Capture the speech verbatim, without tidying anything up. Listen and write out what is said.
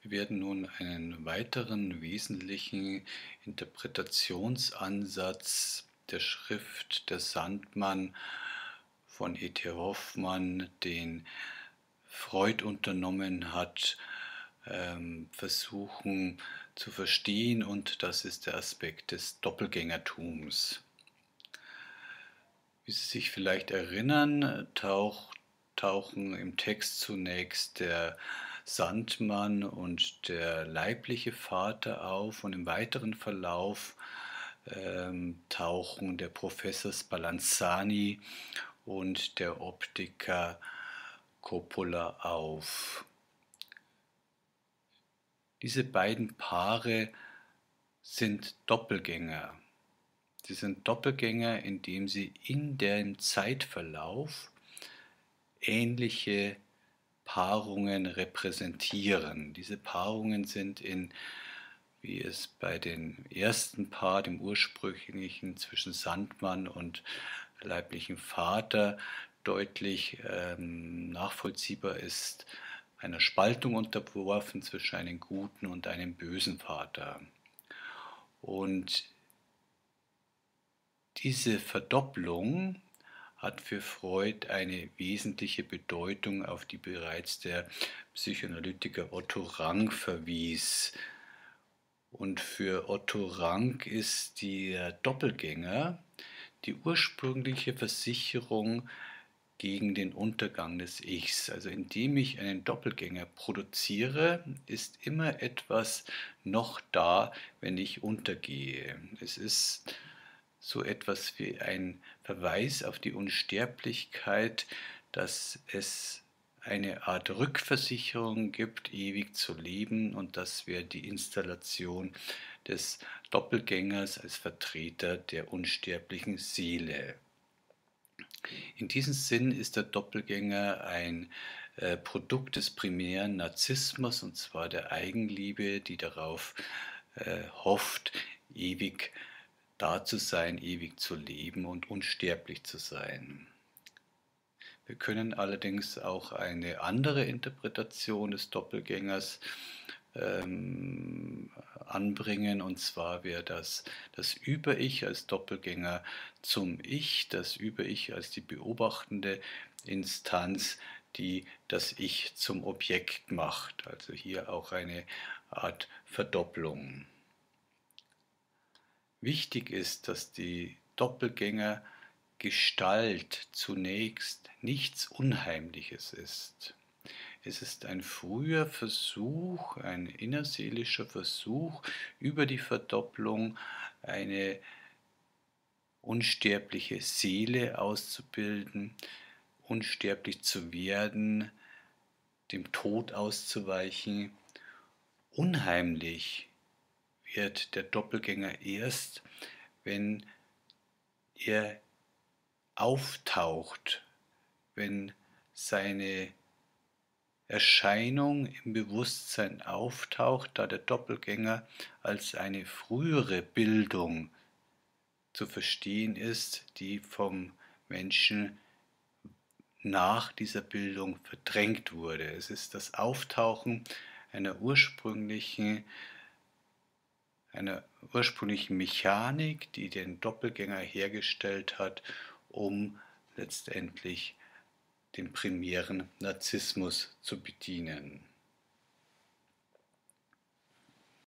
Wir werden nun einen weiteren wesentlichen Interpretationsansatz der Schrift Der Sandmann von E T Hoffmann, den Freud unternommen hat, ähm, versuchen zu verstehen, und das ist der Aspekt des Doppelgängertums. Wie Sie sich vielleicht erinnern, tauch, tauchen im Text zunächst der Sandmann und der leibliche Vater auf, und im weiteren Verlauf ähm, tauchen der Professor Spallanzani und der Optiker Coppola auf. Diese beiden Paare sind Doppelgänger. Sie sind Doppelgänger, indem sie in dem Zeitverlauf ähnliche Paarungen repräsentieren. Diese Paarungen sind in, wie es bei dem ersten Paar, dem ursprünglichen zwischen Sandmann und leiblichem Vater, deutlich ähm, nachvollziehbar ist, einer Spaltung unterworfen zwischen einem guten und einem bösen Vater. Und diese Verdopplung hat für Freud eine wesentliche Bedeutung, auf die bereits der Psychoanalytiker Otto Rank verwies. Und für Otto Rank ist der Doppelgänger die ursprüngliche Versicherung gegen den Untergang des Ichs. Also indem ich einen Doppelgänger produziere, ist immer etwas noch da, wenn ich untergehe. Es ist so etwas wie ein Verweis auf die Unsterblichkeit, dass es eine Art Rückversicherung gibt, ewig zu leben, und das wäre die Installation des Doppelgängers als Vertreter der unsterblichen Seele. In diesem Sinn ist der Doppelgänger ein äh, Produkt des primären Narzissmus, und zwar der Eigenliebe, die darauf äh, hofft, ewig da zu sein, ewig zu leben und unsterblich zu sein. Wir können allerdings auch eine andere Interpretation des Doppelgängers ähm, anbringen, und zwar wäre das das Über-Ich als Doppelgänger zum Ich, das Über-Ich als die beobachtende Instanz, die das Ich zum Objekt macht. Also hier auch eine Art Verdopplung. Wichtig ist, dass die Doppelgängergestalt zunächst nichts Unheimliches ist. Es ist ein früher Versuch, ein innerseelischer Versuch, über die Verdopplung eine unsterbliche Seele auszubilden, unsterblich zu werden, dem Tod auszuweichen. Unheimlich wird der Doppelgänger erst, wenn er auftaucht, wenn seine Erscheinung im Bewusstsein auftaucht, da der Doppelgänger als eine frühere Bildung zu verstehen ist, die vom Menschen nach dieser Bildung verdrängt wurde. Es ist das Auftauchen einer ursprünglichen einer ursprünglichen Mechanik, die den Doppelgänger hergestellt hat, um letztendlich den primären Narzissmus zu bedienen.